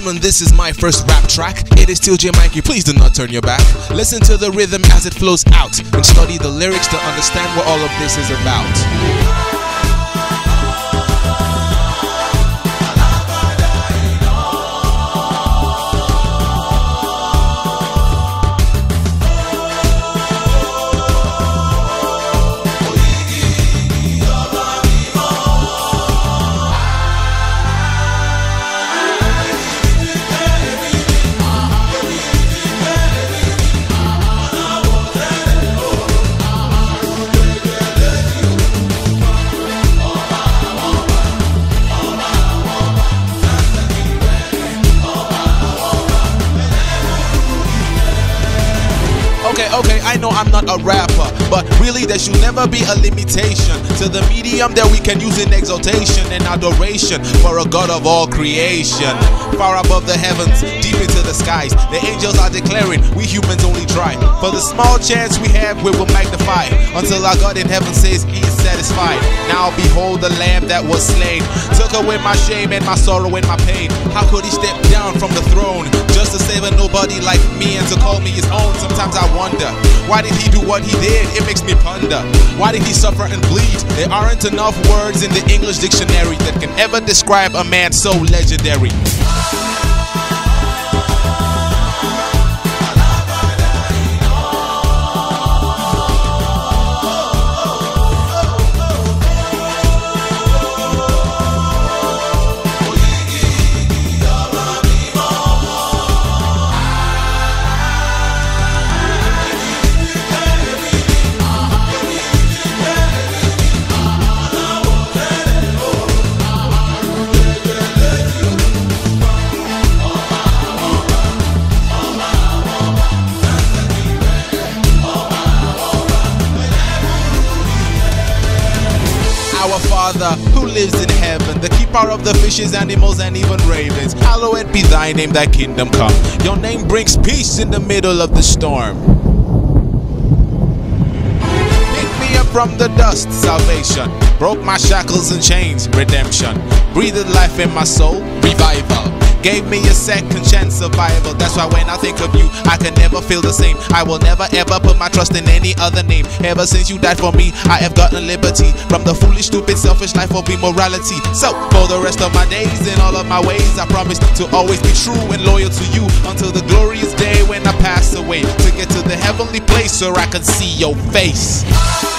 gentlemen, this is my first rap track. It is still Jaymikee, please do not turn your back. Listen to the rhythm as it flows out, and study the lyrics to understand what all of this is about. Okay, I know I'm not a rapper, but really there should never be a limitation to the medium that we can use in exaltation and adoration for a God of all creation. Far above the heavens, deep into the skies, the angels are declaring we humans only try. For the small chance we have, we will magnify until our God in heaven says he is satisfied. Now behold the lamb that was slain, took away my shame and my sorrow and my pain. How could he step down from the throne just to save a nobody like me and to call me his own? Sometimes I wonder, why did he do what he did? It makes me ponder. Why did he suffer and bleed? There aren't enough words in the English dictionary that can ever describe a man so legendary. Our Father who lives in heaven, the keeper of the fishes, animals, and even ravens, hallowed be thy name, thy kingdom come. Your name brings peace in the middle of the storm. Pick me up from the dust, salvation. Broke my shackles and chains, redemption. Breathed life in my soul, revival. Gave me a second chance, survival. That's why when I think of you, I can never feel the same. I will never ever put my trust in any other name. Ever since you died for me, I have gotten liberty from the foolish, stupid, selfish life of immorality. So for the rest of my days, in all of my ways, I promise to always be true and loyal to you until the glorious day when I pass away, to get to the heavenly place where I can see your face.